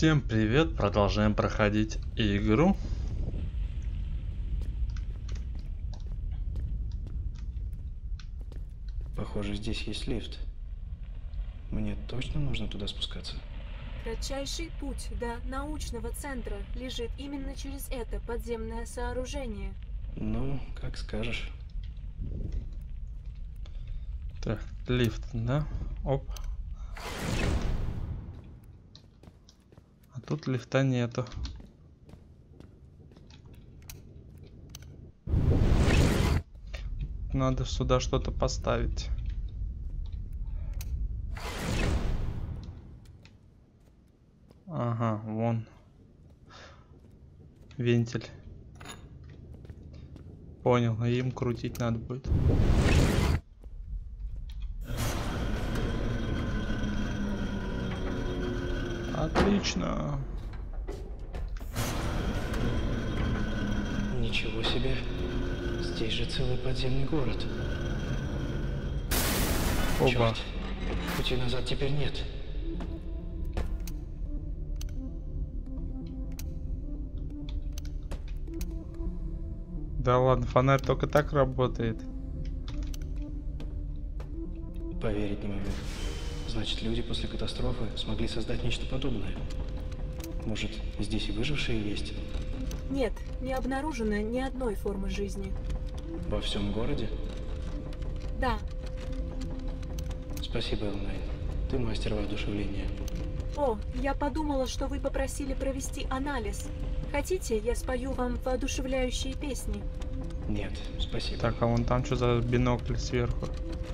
Всем привет, продолжаем проходить игру. Похоже, здесь есть лифт. Мне точно нужно туда спускаться? Кратчайший путь до научного центра лежит именно через это подземное сооружение. Ну, как скажешь. Так, лифт, да? Оп. А тут лифта нету. Надо сюда что-то поставить. Ага, вон. Вентиль. Понял, им крутить надо будет. Отлично. Ничего себе. Здесь же целый подземный город. Оба. Черт. Пути назад теперь нет. Да ладно, фонарь только так работает. Поверить не могу. Значит, люди после катастрофы смогли создать нечто подобное. Может, здесь и выжившие есть? Нет, не обнаружено ни одной формы жизни. Во всем городе? Да, Спасибо, Элнайн. Ты мастер воодушевления. о, я подумала, что вы попросили провести анализ. Хотите, я спою вам воодушевляющие песни? Нет, спасибо. Так, а вон там что за бинокль сверху?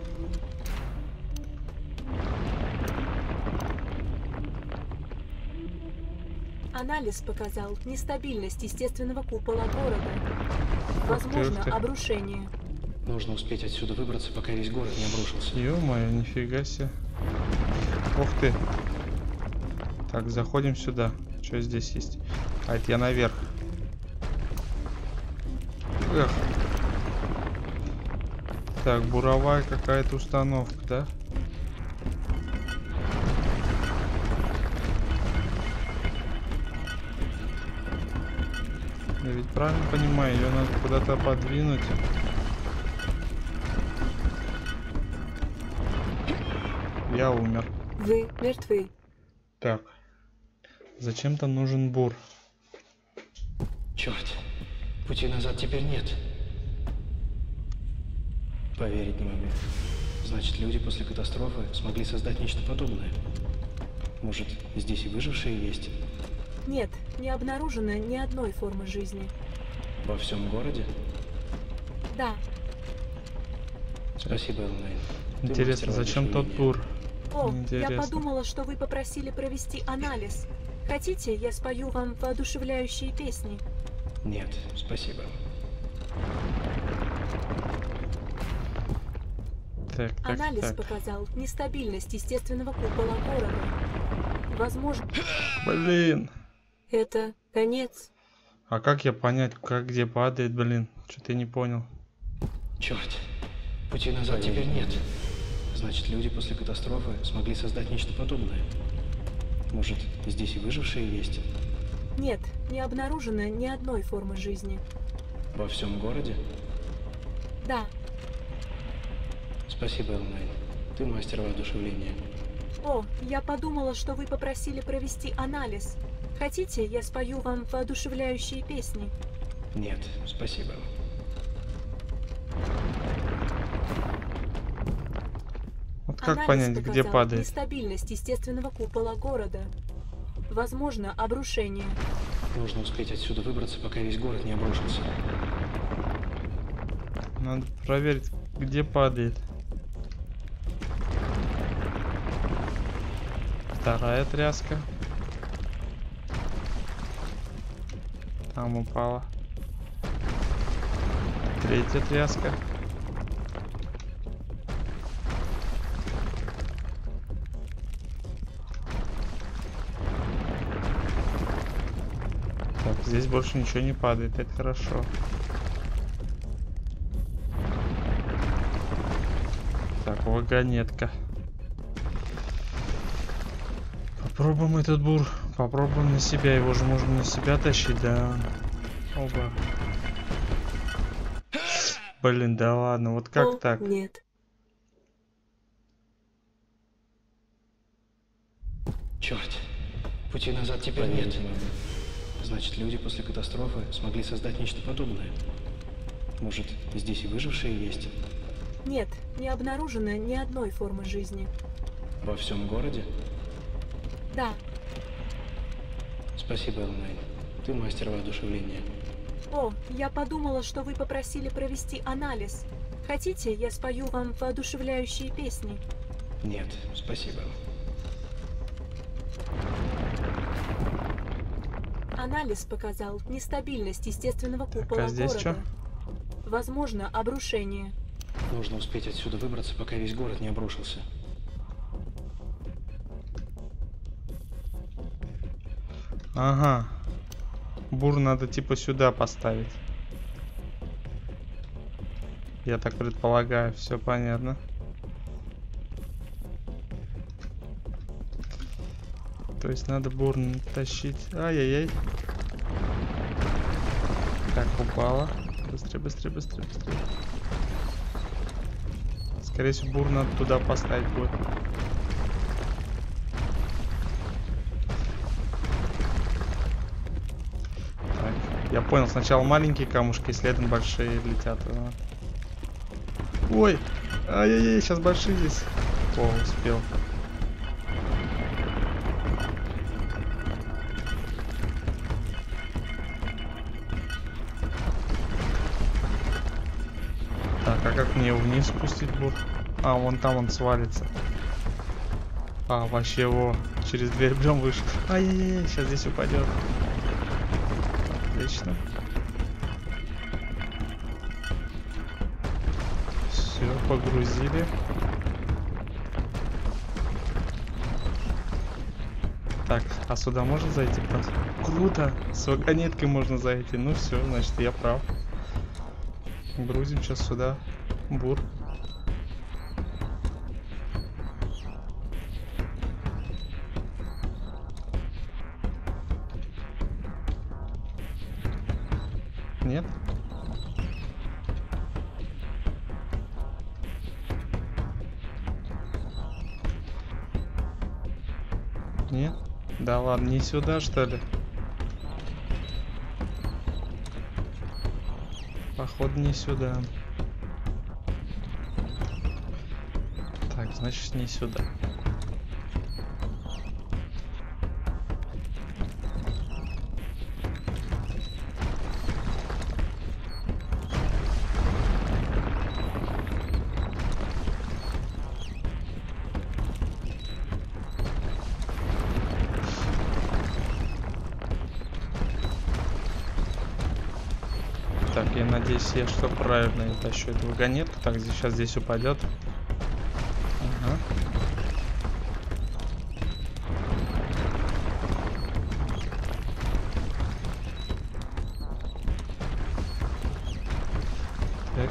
Анализ показал нестабильность естественного купола города. Ух ты. Возможно, обрушение. Нужно успеть отсюда выбраться, пока весь город не обрушился. Ё-моё, нифига себе. Ух ты. Так, заходим сюда. Что здесь есть? А, это я наверх. Эх. Так, буровая какая-то установка, да? Я ведь правильно понимаю, ее надо куда-то подвинуть. Я умер. Вы мертвы. Так. Зачем-то нужен бур. Черт. Пути назад теперь нет. Поверить не могу. Значит, люди после катастрофы смогли создать нечто подобное. Может, здесь и выжившие есть? Нет, не обнаружено ни одной формы жизни. Во всем городе? Да, Спасибо, Элнайн. Ты Интересно, мастер зачем тот воодушевления. бур? о, Интересно. я подумала, что вы попросили провести анализ. Хотите, я спою вам воодушевляющие песни? Нет, спасибо. Так, так, Анализ так. показал нестабильность естественного купола города. Возможно, Блин. это конец. А как я понять, как где падает, блин? Что-то я не понял. Черт. Пути назад теперь нет. Значит, люди после катастрофы смогли создать нечто подобное. Может, здесь и выжившие есть? Нет, не обнаружено ни одной формы жизни. Во всем городе? Да, Спасибо, Элнайн. Ты мастер воодушевления. о, я подумала, что вы попросили провести анализ. Хотите, я спою вам воодушевляющие песни? Нет, спасибо. Вот как Анализ понять, где показал падает? нестабильность естественного купола города. Возможно, обрушение. Нужно успеть отсюда выбраться, пока весь город не обрушился. Надо проверить, где падает. Вторая тряска. Там упала. Третья тряска. Так, здесь больше ничего не падает, это хорошо. Так, вагонетка. Попробуем этот бур Попробуем на себя. Его же можно на себя тащить, да. Оба. Блин, да ладно. Вот как О, так? нет. Черт, пути назад теперь нет. Значит, люди после катастрофы смогли создать нечто подобное. Может, здесь и выжившие есть? Нет, не обнаружено ни одной формы жизни. Во всем городе? Да. Спасибо, Элмейн. Ты мастер воодушевления. О, я подумала, что вы попросили провести анализ. Хотите, я спою вам воодушевляющие песни? Нет, спасибо. Анализ показал нестабильность естественного купола а здесь города. чё? Возможно, обрушение. Нужно успеть отсюда выбраться, пока весь город не обрушился. Ага. Бур надо типа сюда поставить. Я так предполагаю, все понятно. То есть надо бур тащить. Ай-яй-яй. Так, упала. Быстрее, быстрее, быстрее, быстрее. Скорее всего, бур надо туда поставить будет. Так, я понял, сначала маленькие камушки, следом большие летят. Ой! Ай-яй-яй, сейчас большие здесь. О, успел. Так, а как мне его вниз спустить бур? А, вон там он свалится. А, вообще его через дверь прям вышел. Ай-яй-яй, сейчас здесь упадет. Отлично. Все, погрузили. Так, а сюда можно зайти просто? Круто! С вагонеткой можно зайти. Ну все, значит я прав. Грузим сейчас сюда бур. Нет? Нет? Да ладно, не сюда, что ли? Походу не сюда. Так, значит не сюда. Так, я надеюсь, я что правильно тащу эту вагонетку. Так, сейчас здесь упадет. Ага. Так.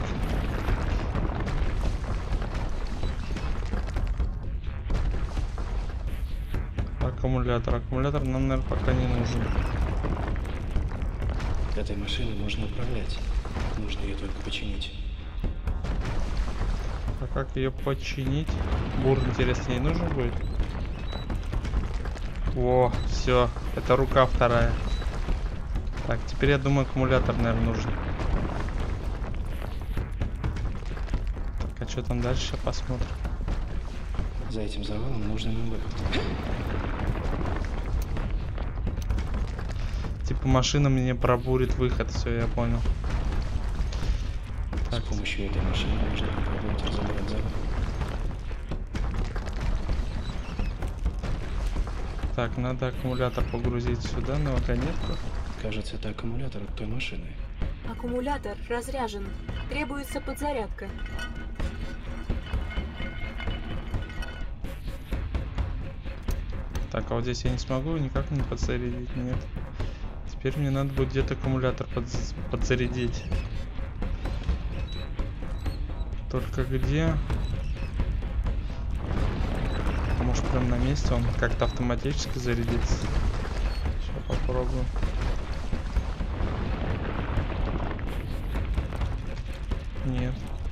Аккумулятор. Аккумулятор нам, наверное, пока не нужен. Этой машиной можно управлять. Нужно ее только починить. А как ее починить? Бур, интересно, ей нужен будет? О, все, это рука вторая. Так, теперь я думаю, аккумулятор, наверное, нужен. Так, а что там дальше? Сейчас посмотрим. За этим завалом нужен нам выход. Типа машина мне пробурит выход, все, я понял. С помощью этой машины можно попробовать разобрать завал. Так, надо аккумулятор погрузить сюда, на вагонетку. Кажется, это аккумулятор от той машины. Аккумулятор разряжен. Требуется подзарядка. Так, а вот здесь я не смогу никак не подзарядить, нет. Теперь мне надо будет где-то аккумулятор подзарядить. Только где? Может, прям на месте он как-то автоматически зарядится. попробуем. Нет.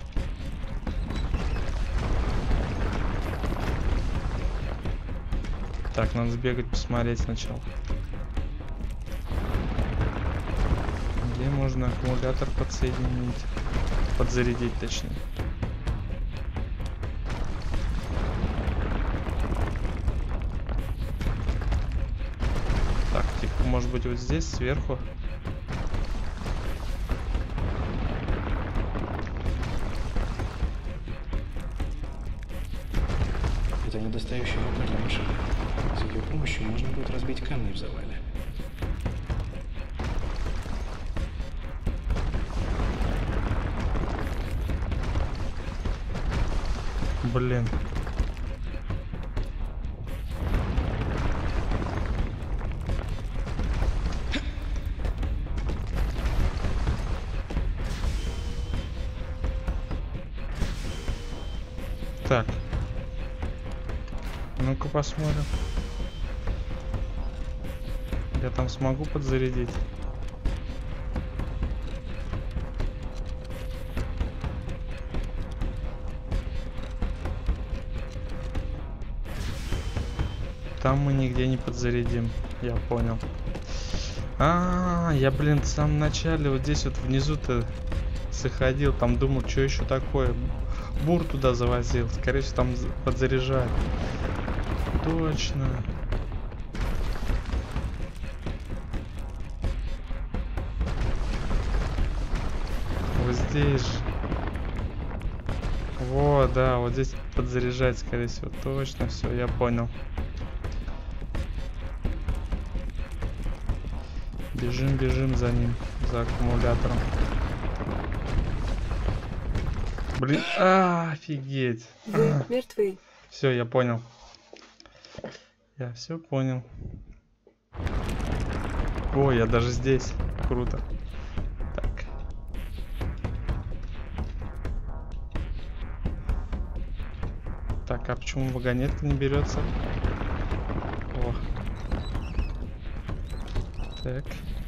Так, надо сбегать, посмотреть сначала. Где можно аккумулятор подсоединить? Подзарядить, точнее. Так, типа, может быть, вот здесь, сверху. Это недостающая рука для машины. С ее помощью можно будет разбить камни в завале. Блин. Так. Ну-ка посмотрим. Я там смогу подзарядить? Там мы нигде не подзарядим. Я понял. Я, блин, в самом начале вот здесь вот внизу-то заходил. Там думал, что еще такое. Бур туда завозил. Скорее всего, там подзаряжать. Точно. Вот здесь же. Вот, да, вот здесь подзаряжать, скорее всего. Точно, все, я понял. Бежим, бежим за ним, за аккумулятором. Блин, офигеть. Вы мертвы. Все, я понял. Я все понял. Ой, я даже здесь. Круто. Так. Так, а почему вагонетка не берется? О. Так.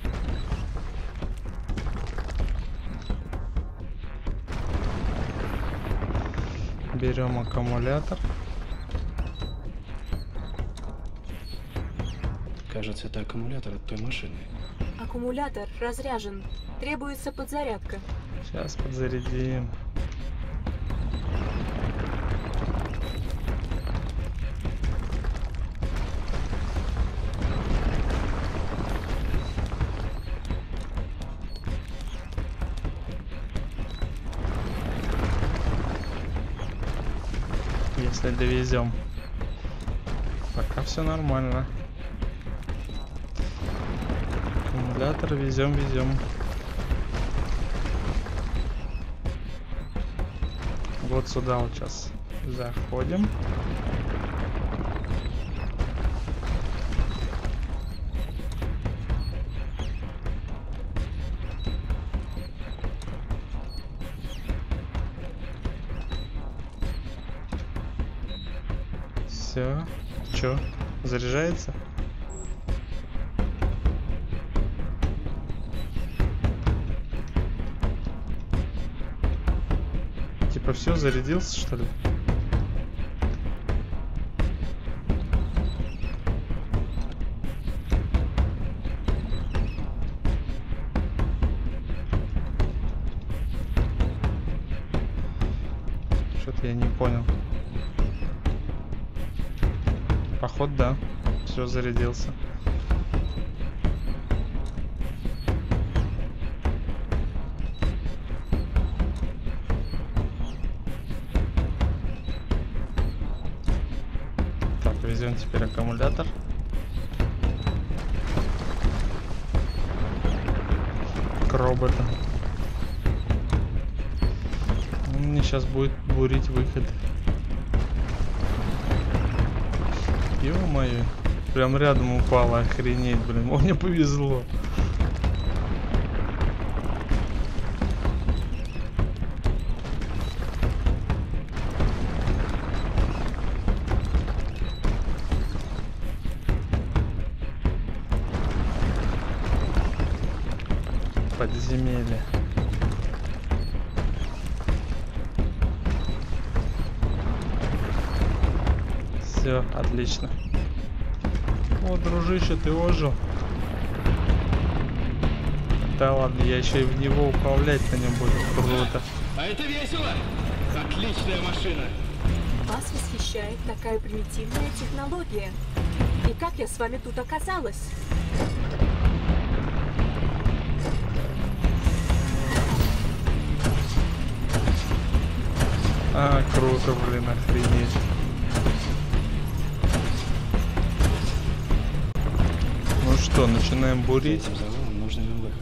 Берем аккумулятор. Кажется, это аккумулятор от той машины. Аккумулятор разряжен. Требуется подзарядка. Сейчас подзарядим. Если довезем. Пока все нормально. Аккумулятор везем. Вот сюда вот сейчас заходим. Все. Чё? Заряжается? Типа все, зарядился, что ли? Что-то я не понял. Походу, да. Все, зарядился. Так, везем теперь аккумулятор. К роботу. Он мне сейчас будет бурить выход. Ё-моё, прям рядом упало, охренеть, блин, мне повезло. подземелье. Все, отлично. О, дружище, ты ожил. Да ладно, я еще и в него управлять на нем буду. Круто. А это весело! Отличная машина! Вас восхищает такая примитивная технология. И как я с вами тут оказалась? А, круто, блин, охренеть. Ну что, начинаем За бурить. этим завалом нужен нам выход.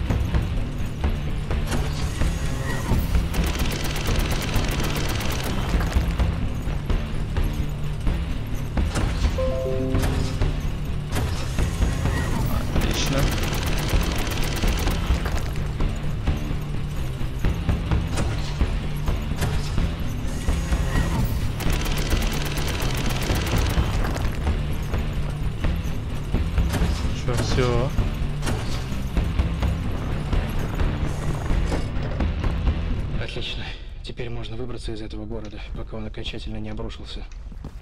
Отлично. Что, все? Отлично. Теперь можно выбраться из этого города, пока он окончательно не обрушился.